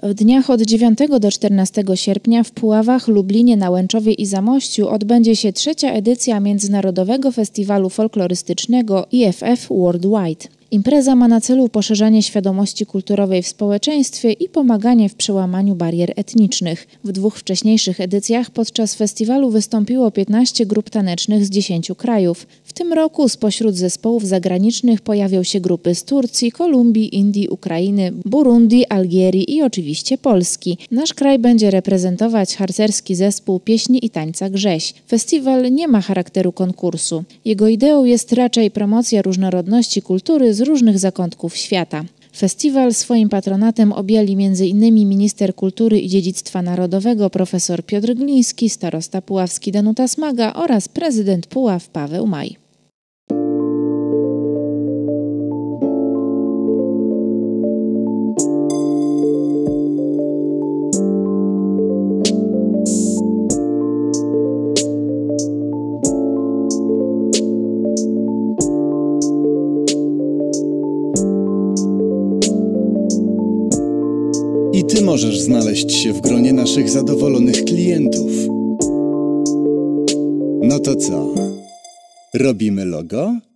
W dniach od 9 do 14 sierpnia w Puławach, Lublinie, Nałęczowie i Zamościu odbędzie się 3. edycja Międzynarodowego Festiwalu Folklorystycznego IFF Worldwide. Impreza ma na celu poszerzanie świadomości kulturowej w społeczeństwie i pomaganie w przełamaniu barier etnicznych. W 2 wcześniejszych edycjach podczas festiwalu wystąpiło 15 grup tanecznych z 10 krajów. W tym roku spośród zespołów zagranicznych pojawią się grupy z Turcji, Kolumbii, Indii, Ukrainy, Burundi, Algierii i oczywiście Polski. Nasz kraj będzie reprezentować harcerski zespół pieśni i tańca Grześ. Festiwal nie ma charakteru konkursu. Jego ideą jest raczej promocja różnorodności kultury z różnych zakątków świata. Festiwal swoim patronatem objęli m.in. minister kultury i dziedzictwa narodowego profesor Piotr Gliński, starosta puławski Danuta Smaga oraz prezydent Puław Paweł Maj. I Ty możesz znaleźć się w gronie naszych zadowolonych klientów. No to co? Robimy logo?